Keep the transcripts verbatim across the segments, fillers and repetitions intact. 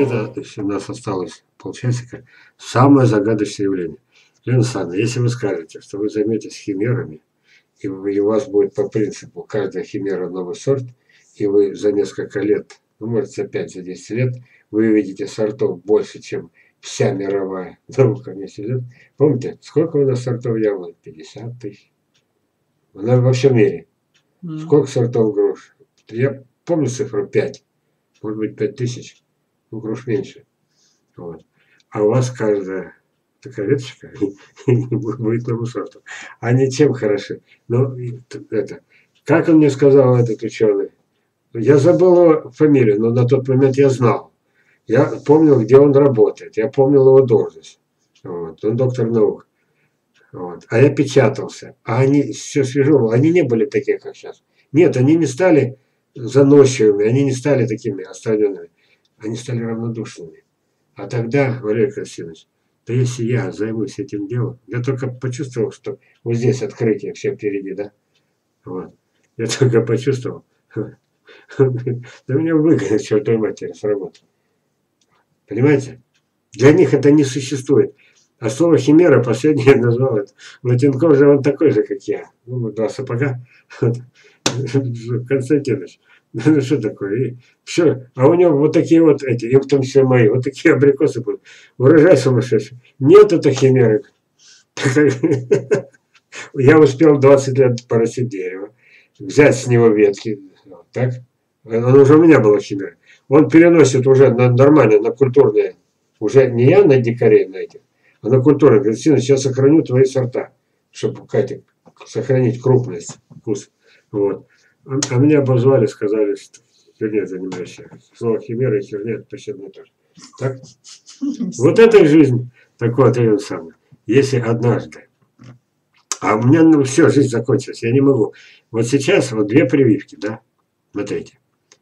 это, если у нас осталось полчасика, самое загадочное явление. Лена Александровна, если вы скажете, что вы займетесь химерами, и у вас будет по принципу каждая химера новый сорт, и вы за несколько лет, ну, может, за пять, за десять лет, вы увидите сортов больше, чем вся мировая наука вместе идет. Помните, сколько у нас сортов яблок? пятьдесят тысяч. У нас во всем мире. Mm. Сколько сортов груш? Я помню цифру пять. Может быть, пять тысяч. Ну, груш меньше. Вот. А у вас каждая такая веточка будет новым сортом. Они чем хороши? Ну, это, как он мне сказал, этот ученый? Я забыл его фамилию, но на тот момент я знал. Я помнил, где он работает. Я помнил его должность. Вот. Он доктор наук. Вот. А я печатался. А они все свежо. Они не были такие, как сейчас. Нет, они не стали заносчивыми. Они не стали такими отстраненными. Они стали равнодушными. А тогда, Валерий Константинович, да если я займусь этим делом, я только почувствовал, что вот здесь открытие все впереди, да? Вот. Я только почувствовал. Да меня выгонят к чертовой матери с работы. Понимаете? Для них это не существует. А слово химера последнее назвал это. Латинков же он такой же, как я. Ну, два сапога. Константинович. Ну что такое? И все. А у него вот такие вот эти, и в том числе мои, вот такие абрикосы будут. Урожай сумасшедший. Нет, это химеры. Я успел двадцать лет порастить дерево, взять с него ветки. Вот так. Он уже у меня была химера. Он переносит уже на, нормально на культурные. Уже не я на дикарей на этих, а на культурные. Говорит, Сина, сейчас сохраню твои сорта, чтобы, Катя, сохранить крупность, вкус. Вот. А, а меня обозвали, сказали, что херня занимаешься. Слово химера и херня это почти одно и то же. Так? Вот это и жизнь. Такой ответ самый. Если однажды. А у меня ну, все, жизнь закончилась. Я не могу. Вот сейчас вот две прививки, да? Смотрите.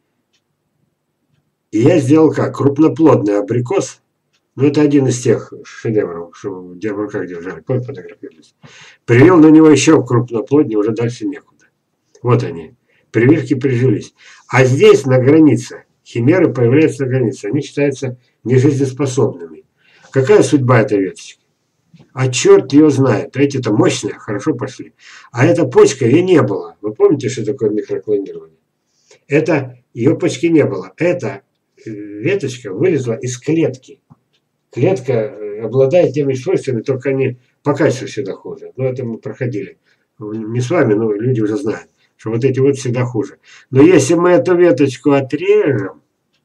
И я сделал как? Крупноплодный абрикос. Ну, это один из тех шедевров, что в руках держали. Помните, фотографировались. Привел на него еще крупноплоднее, уже дальше некуда. Вот они. Прививки прижились. А здесь, на границе, химеры появляются на границе. Они считаются нежизнеспособными. Какая судьба этой веточки? А черт ее знает. Эти-то мощные, хорошо пошли. А эта почка, ее не было. Вы помните, что такое микроклонирование? Это, ее почки не было. Эта веточка вылезла из клетки. Клетка обладает теми свойствами, только они по качеству всегда хуже. Но это мы проходили. Не с вами, но люди уже знают, что вот эти вот всегда хуже. Но если мы эту веточку отрежем,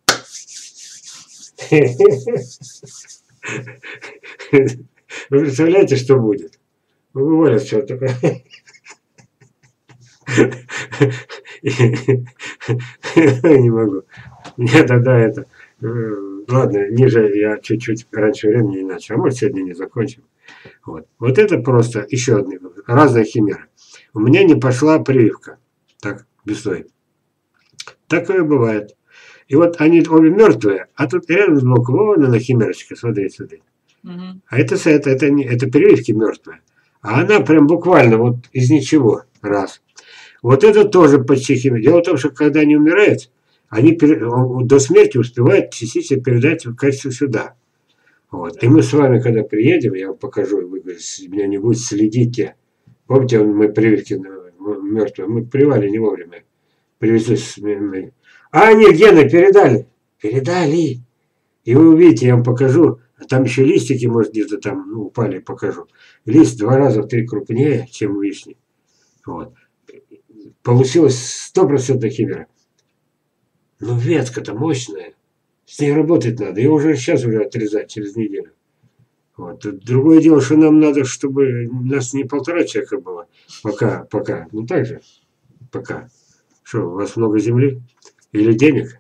вы представляете, что будет? Уволят что-то. Не могу. Мне тогда это... Ладно, ниже я чуть-чуть раньше времени иначе. А может, сегодня не закончим. Вот. Вот это просто еще одна разная химера. У меня не пошла прививка. Так, весной. Такое бывает. И вот они обе мертвые, а тут рядом сбоку, вон она химерочка, смотри, смотри. Угу. А это, это, это, не, это прививки мертвые. А она прям буквально вот из ничего. Раз. Вот это тоже почти химия. Дело в том, что когда они умирают, они до смерти успевают частично передать в качестве сюда. Вот. И мы с вами, когда приедем, я вам покажу, и вы меня не будете, следите. Помните, мы прививки мертвые, мы привали не вовремя. Привезли. А, они гены передали. Передали. И вы увидите, я вам покажу. А там еще листики, может, где-то там ну, упали, покажу. Лист два раза в три крупнее, чем у вишни. Вот. Получилось стопроцентная химера. Но ветка-то мощная. С ней работать надо. Ее уже сейчас уже отрезать через неделю. Вот. Другое дело, что нам надо, чтобы у нас не полтора человека было. Пока, пока. Ну так же. Пока. Что, у вас много земли? Или денег?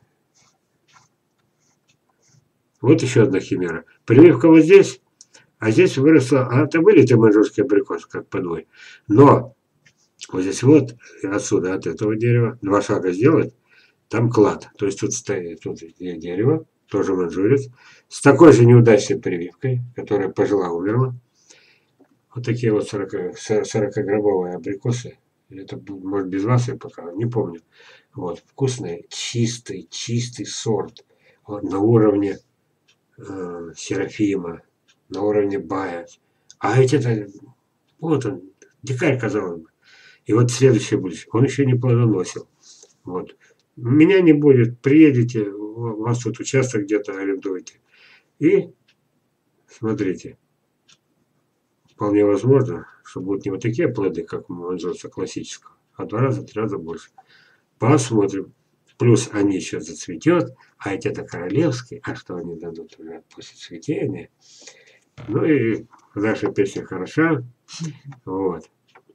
Вот еще одна химера. Прививка вот здесь, а здесь выросла. А это вылитый маньчжурский абрикос, как подвой. Но вот здесь вот, отсюда, от этого дерева, два шага сделать. Там клад. То есть тут стоит тут дерево, тоже маньчжурец, с такой же неудачной прививкой, которая пожила, умерла. Вот такие вот сорокаграммовые абрикосы. Это, может, без вас, я пока не помню. Вот, вкусные, чистый, чистый сорт. Вот, на уровне э, Серафима, на уровне Бая. А ведь это, вот он, дикарь, казалось бы. И вот следующее будущее, он еще не плодоносил. Вот. Меня не будет, приедете, у вас тут участок где-то арендуете. И смотрите, вполне возможно, что будут не вот такие плоды, как у манжуса классического, а в два раза, три раза больше. Посмотрим. Плюс они еще зацветет, а эти это королевские, а что они дадут уже после цветения. Ну и наша песня хороша. Вот.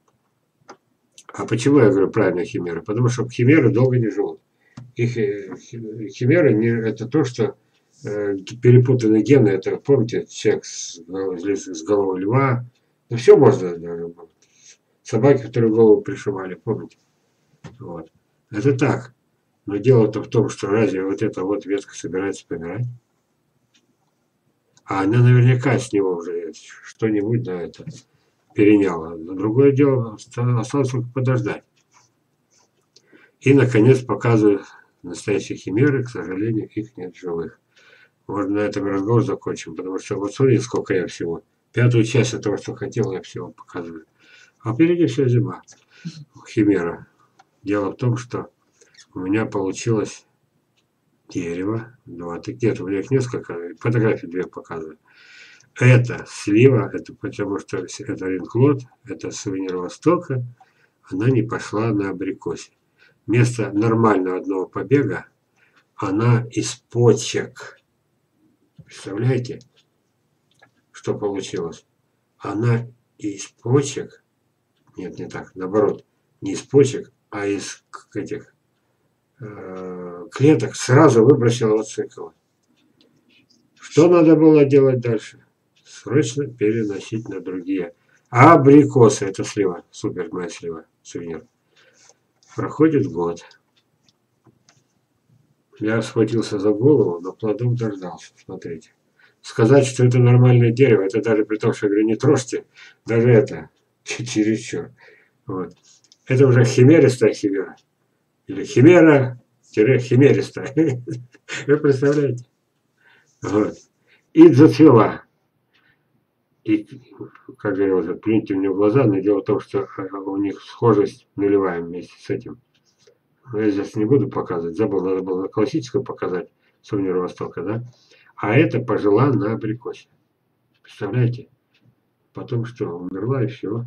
А почему я говорю правильно химеры? Потому что химеры долго не живут. Их э, химеры не, это то, что э, перепутаны гены. Это, помните, человек с, с головой льва. Ну, все можно. Даже, собаки, которые голову пришивали, помните? Вот. Это так. Но дело-то в том, что разве вот эта вот ветка собирается помирать? А она наверняка с него уже что-нибудь на это переняла. Но другое дело, осталось только подождать. И, наконец, показывают настоящие химеры, к сожалению, их нет живых. Можно на этом разговор закончим, потому что вот смотрите, сколько я всего. Пятую часть того, что хотел, я всего показываю. А впереди вся зима. Химера. Дело в том, что у меня получилось дерево. Два, нет, у меня их несколько, фотографий две показываю. Это слива, это потому что это ринклот, это сувенир Востока. Она не пошла на абрикосе. Вместо нормального одного побега она из почек. Представляете, что получилось? Она из почек, нет, не так, наоборот, не из почек, а из этих э, клеток сразу выбросила оцикла. Что надо было делать дальше? Срочно переносить на другие. А абрикосы, это слива, супер моя слива, сувенир. Проходит год. Я схватился за голову, но плодов дождался, смотрите. Сказать, что это нормальное дерево, это даже при том, что я говорю, не трожьте, даже это чересчур. Вот. Это уже химеристая химера. Или химера-химеристая. Вы представляете? Вот. И зацвела. И, как говорил, плюньте мне в глаза, но дело в том, что у них схожесть нулевая вместе с этим. Но я здесь не буду показывать. Забыл, надо было классическую показать, сувенир Востока, да? А это пожила на абрикосе. Представляете? Потом что, умерла и все.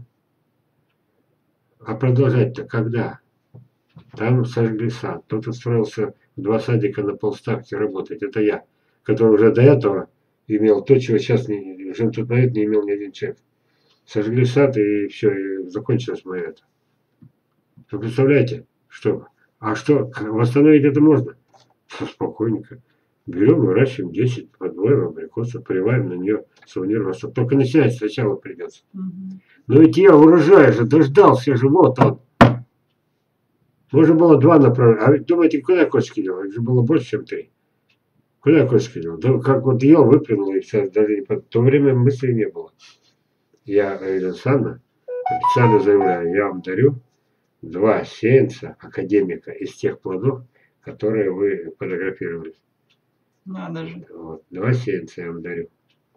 А продолжать-то когда? Там сожгли сад. Тот устроился в два садика на полставки работать. Это я, который уже до этого имел то, чего сейчас не, уже тот момент не имел ни один человек. Сожгли сад и все, и закончилось мое это. Вы представляете, что? А что, восстановить это можно? Спокойненько. Берем, выращиваем десять, подвоем абрикосов, поливаем на нее сувенир Восток. Только начинать сначала придется. Угу. Но ведь я урожая же дождался же, вот он. Можно было два направления. А ведь думаете, куда я косточки делал? Их же было больше, чем три. Куда я косточки делал? Да как вот ел, выплюнул, и все, даже не под... В то время мысли не было. Я, Ирина Александровна, официально заявляю, я вам дарю два сеянца академика из тех плодов, которые вы фотографировали. Надо же. Вот. Два сеянца я вам дарю.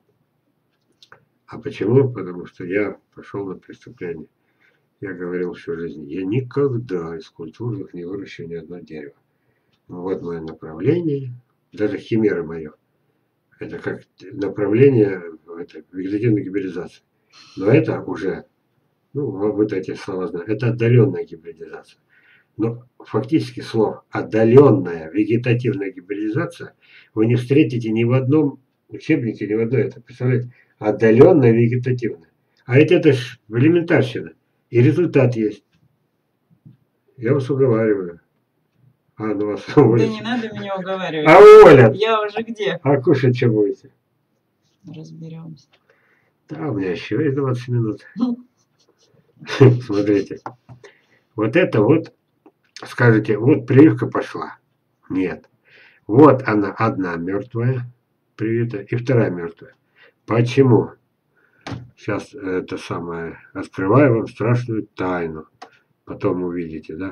А почему? Потому что я пошел на преступление. Я говорил всю жизнь, я никогда из культурных не выращу ни одно дерево. Ну, вот мое направление, даже химера мое. Это как направление это, вегетативной гибридизации. Но это уже, ну, вы эти слова знаете, это отдаленная гибридизация. Но фактически слов отдаленная вегетативная гибридизация вы не встретите ни в одном учебнике, ни в одной. Это, представляете, отдаленная вегетативная. А ведь это ж элементарщина. И результат есть. Я вас уговариваю. А, ну вас уволят. Да не надо меня уговаривать. А уволят. Я уже где? А кушать что будете? Разберемся. Да, у меня еще есть двадцать минут. Смотрите. Вот это вот, скажете, вот прививка пошла. Нет. Вот она одна мертвая привита и вторая мертвая. Почему? Сейчас это самое, открываю вам страшную тайну. Потом увидите, да?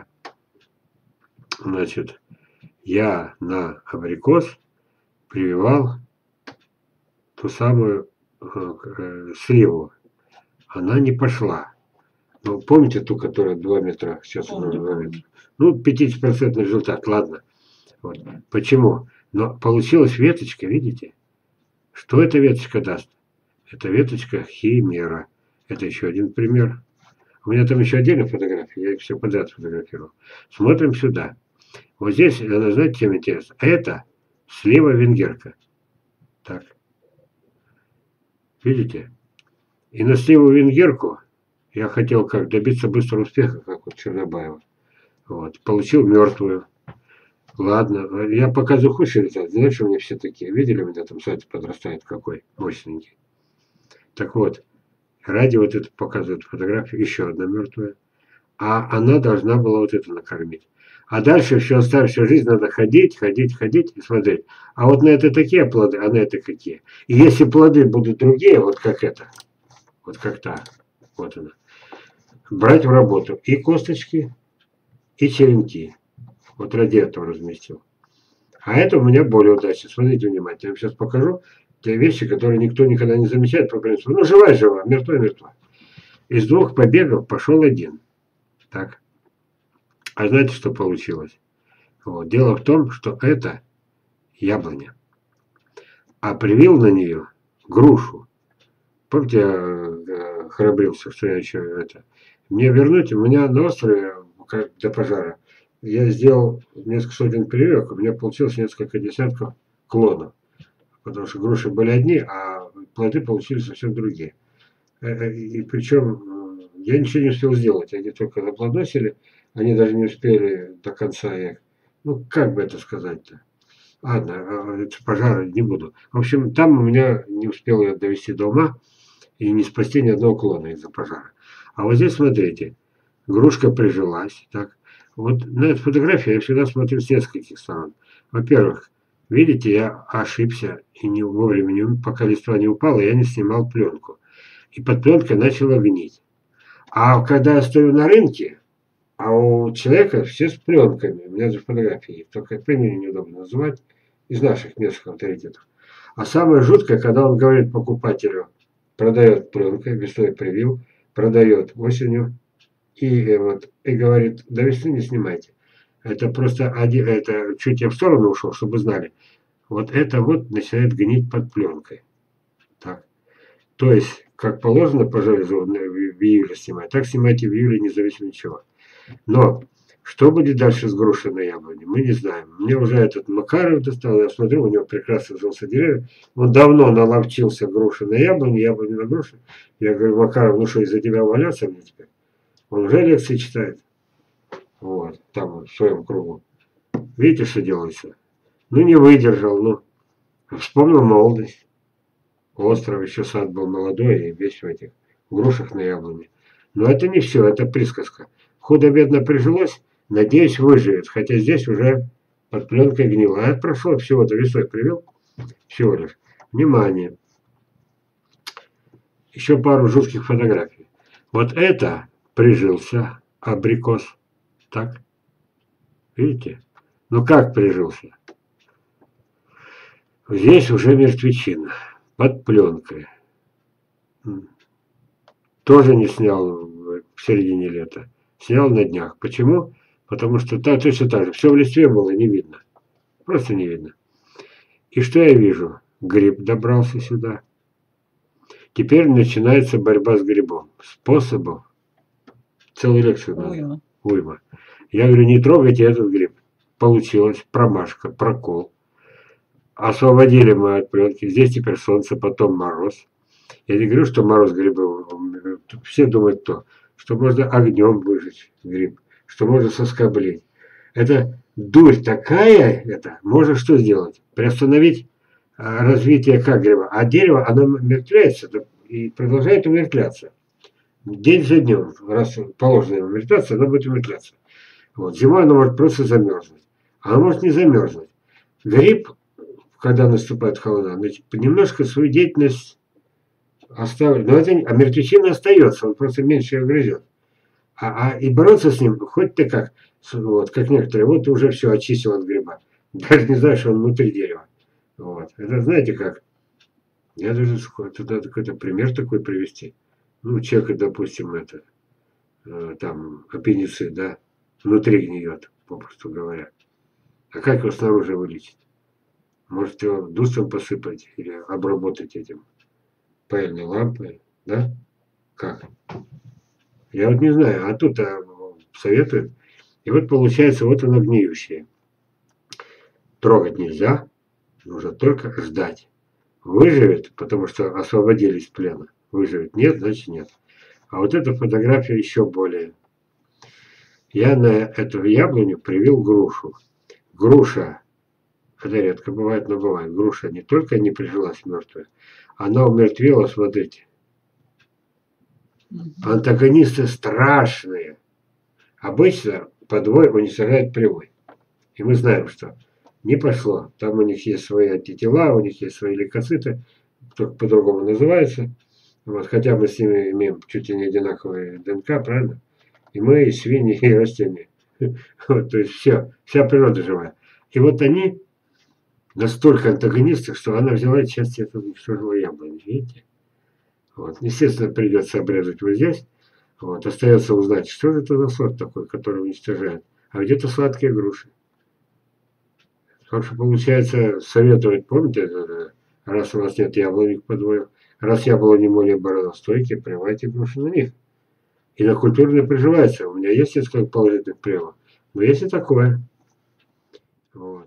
Значит, я на абрикос прививал ту самую э, сливу. Она не пошла. Ну, помните ту, которая два метра? Сейчас она Помню, два помню. метра. Ну, пятьдесят процентов результат, ладно. Вот. Почему? Но получилась веточка, видите? Что эта веточка даст? Это веточка химера. Это еще один пример. У меня там еще отдельные фотографии, я их все подряд фотографировал. Смотрим сюда. Вот здесь, она, знаете, чем интересно? Это слива венгерка. Так. Видите? И на сливу венгерку я хотел как добиться быстрого успеха, как вот Чернобаева. Вот. Получил мертвую. Ладно, я показываю худший результат. Знаете, у меня все такие. Видели, у меня там сайт подрастает какой мощненький. Так вот, ради вот это показывает фотографию. Еще одна мертвая. А она должна была вот это накормить. А дальше всю оставшуюся жизнь надо ходить, ходить, ходить и смотреть. А вот на это такие плоды, а на это какие. И если плоды будут другие, вот как это, вот как та, вот она, брать в работу и косточки, и черенки. Вот ради этого разместил. А это у меня более удачно. Смотрите внимательно. Я вам сейчас покажу те вещи, которые никто никогда не замечает по принципу. Ну, живая-жива, мертвая-мертва. Из двух побегов пошел один. Так. А знаете, что получилось? Вот. Дело в том, что это яблоня. А привил на нее грушу. Помните, я э, храбрился, что я еще это... Мне вернуть, у меня на острове, как до пожара, я сделал несколько сотен прививок, у меня получилось несколько десятков клонов. Потому что груши были одни, а плоды получились совсем другие. И причем я ничего не успел сделать. Они только заплодоносили, они даже не успели до конца их. Ну, как бы это сказать-то? Ладно, это пожара не буду. В общем, там у меня не успел я довести до ума и не спасти ни одного клона из-за пожара. А вот здесь, смотрите, грушка прижилась. Так. Вот на эту фотографию я всегда смотрю с нескольких сторон. Во-первых, видите, я ошибся и не вовремя, не, пока листва не упала, я не снимал пленку. И под пленкой начала гнить. А когда я стою на рынке, а у человека все с пленками, у меня же фотографии, только фамилию неудобно называть, из наших местных авторитетов. А самое жуткое, когда он говорит покупателю, продает пленкой, весной привил, продает осенью, и, вот, и говорит, до весны не снимайте. Это просто один, это чуть я в сторону ушел, чтобы знали. Вот это вот начинает гнить под пленкой. Так. То есть, как положено по железу в июле снимать, так снимайте в июле независимо от чего. Но что будет дальше с грушей на яблоне, мы не знаем. Мне уже этот Макаров достал, я смотрю, у него прекрасно взялся деревья. Он давно наловчился груши на яблоне, яблони на груши. Я говорю, Макаров, ну что, из-за тебя валяться мне теперь? Он уже лекции читает. Вот, там вот, в своем кругу. Видите, что делается? Ну, не выдержал, ну. Вспомнил молодость. Остров, еще сад был молодой и весь в этих грушах на яблоне. Но это не все, это присказка. Худо-бедно прижилось, надеюсь, выживет. Хотя здесь уже под пленкой гнило. А это прошло всего-то весой привел. Всего лишь. Внимание. Еще пару жутких фотографий. Вот это прижился абрикос. Так? Видите? Ну как прижился? Здесь уже мертвечина. Под пленкой. Тоже не снял в середине лета. Снял на днях. Почему? Потому что так, точно так же. Все в листве было, не видно. Просто не видно. И что я вижу? Гриб добрался сюда. Теперь начинается борьба с грибом. Способов. Целую лекцию надо. Уйма. Уйма. Я говорю, не трогайте этот гриб. Получилось. Промашка, прокол. Освободили мы от пленки. Здесь теперь солнце, потом мороз. Я не говорю, что мороз грибы. Все думают то, что можно огнем выжечь гриб, что можно соскоблить. Это дурь такая, это можно что сделать? Приостановить развитие как гриба. А дерево, оно мертвляется и продолжает умертвляться. День за днем, раз положено ему умертвляться, оно будет умертвляться. Вот. Зимой оно может просто замерзнуть. А оно может не замерзнуть. Гриб, когда наступает холода, немножко свою деятельность оставит. Но это, а мертвечина остается, он просто меньше ее грызет. А, а и бороться с ним, хоть ты как, вот, как некоторые, вот ты уже все очистил от гриба. Даже не знаешь, что он внутри дерева. Вот. Это знаете как? Я даже схо- туда какой-то пример такой привести. Ну, человек, допустим, это, э, там, аппендицит, да, внутри гниет, попросту говоря. А как его снаружи вылечить? Может, его дустом посыпать или обработать этим паяльной лампой, да? Как? Я вот не знаю, а тут а, советуют. И вот получается, вот оно гниющее. Трогать нельзя, нужно только ждать. Выживет, потому что освободились из плена. Выживет, нет, значит нет. А вот эта фотография еще более. Я на эту яблоню привил грушу. Груша, это редко бывает, но бывает. Груша не только не прижилась мертвая, она умертвела, смотрите. Мгм. Антагонисты страшные. Обычно подвой уничтожает прямой. И мы знаем, что не пошло. Там у них есть свои антитела, у них есть свои лейкоциты, только по-другому называется. Вот, хотя мы с ними имеем чуть ли не одинаковые ДНК, правильно? И мы, и свиньи, и растения. Вот, то есть все, вся природа живая. И вот они настолько антагонисты, что она взяла и часть этого уничтожила яблони. Видите? Вот. Естественно, придется обрезать вот здесь. Вот. Остается узнать, что же это за сорт такой, который уничтожает. А где-то сладкие груши. Потому что, получается, советовать, помните, это, раз у вас нет яблоник подвоев, раз яблони более бородостойкие, прививайте груши на них. И на культурные приживается. У меня есть несколько положительных примеров. Но есть и такое. Вот.